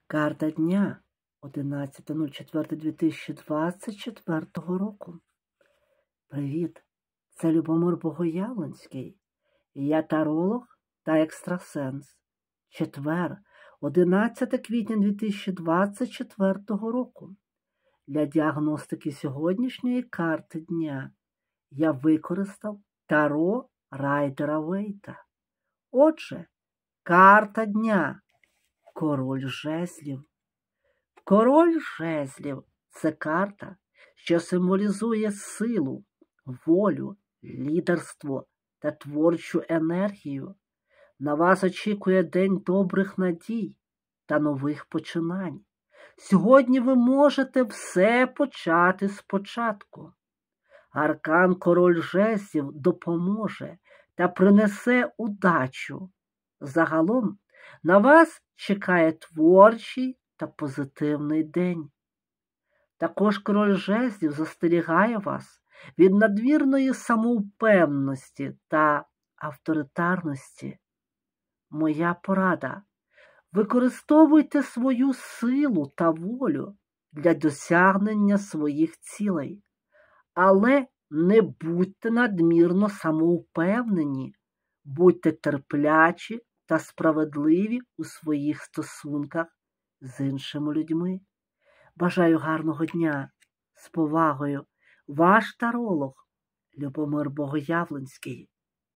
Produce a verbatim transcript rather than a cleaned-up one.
Карта дня одинадцяте четверте дві тисячі двадцять четвертого року. Привіт! Це Любомир Богоявленський. Я таролог та екстрасенс. Четвер, одинадцяте квітня дві тисячі двадцять четвертого року. Для діагностики сьогоднішньої карти дня я використав Таро Райдера Вейта. Отже, карта дня. Король жезлів. Король жезлів – це карта, що символізує силу, волю, лідерство та творчу енергію. На вас очікує день добрих надій та нових починань. Сьогодні ви можете все почати спочатку. Аркан Король жезлів допоможе та принесе удачу. Загалом на вас чекає творчий та позитивний день. Також Король жезлів застерігає вас від надмірної самовпевненості та авторитарності. Моя порада – використовуйте свою силу та волю для досягнення своїх цілей, але не будьте надмірно самовпевнені, будьте терплячі та справедливі у своїх стосунках з іншими людьми. Бажаю гарного дня. З повагою, ваш таролог Любомир Богоявленський.